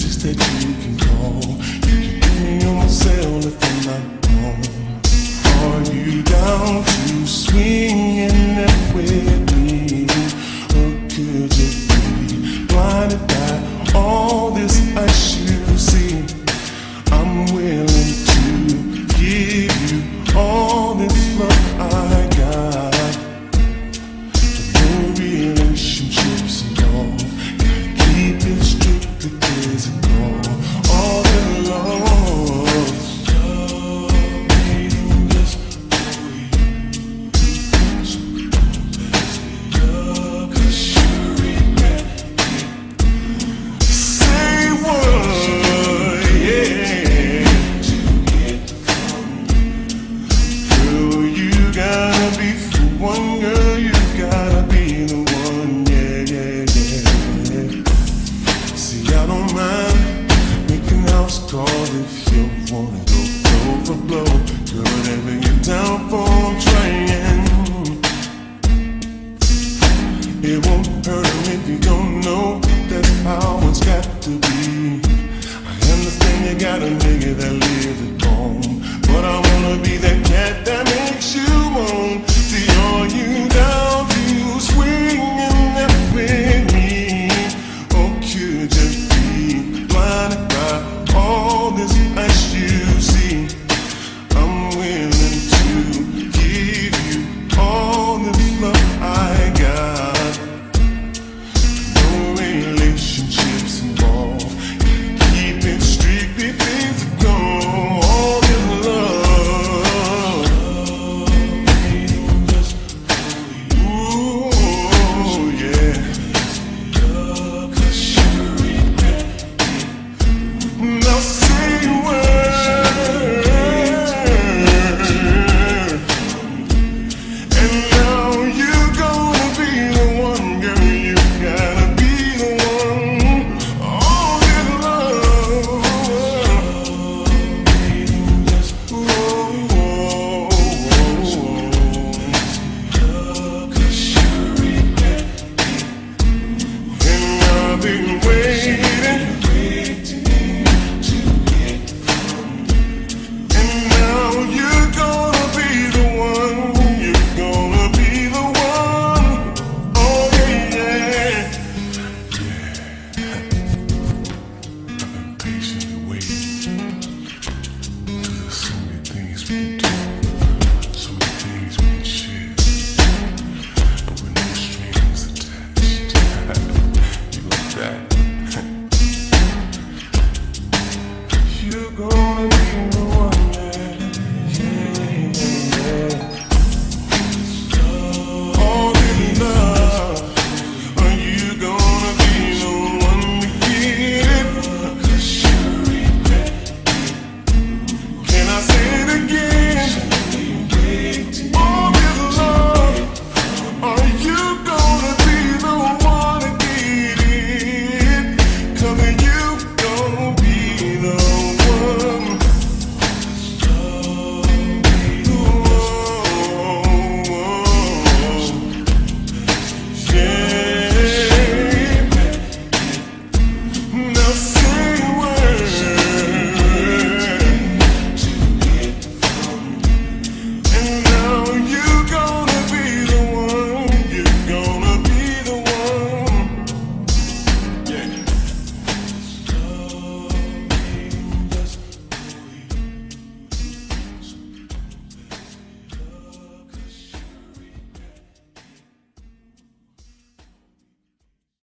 places that you can go. You can get me on my cell if I'm not home. Are you down to swinging that with me? Or could you be blinded by all this ice you see? I'm willing to give you all this love I got. No relationships involved. Gotta keep it strictly physical. All the love waiting just for you. So don't mess it up, 'cause you regret it. Say what, yeah, to get from you. Girl, you gotta be the one, girl, you gotta be the one, yeah, yeah, yeah. See, I don't mind making house calls if you wanna go blow for blow. Girl, whatever you're down for, I'm trying. It won't hurt him if you don't know. That's how it's got to be. I understand you got a nigga that lives at home, but I wanna be that cat that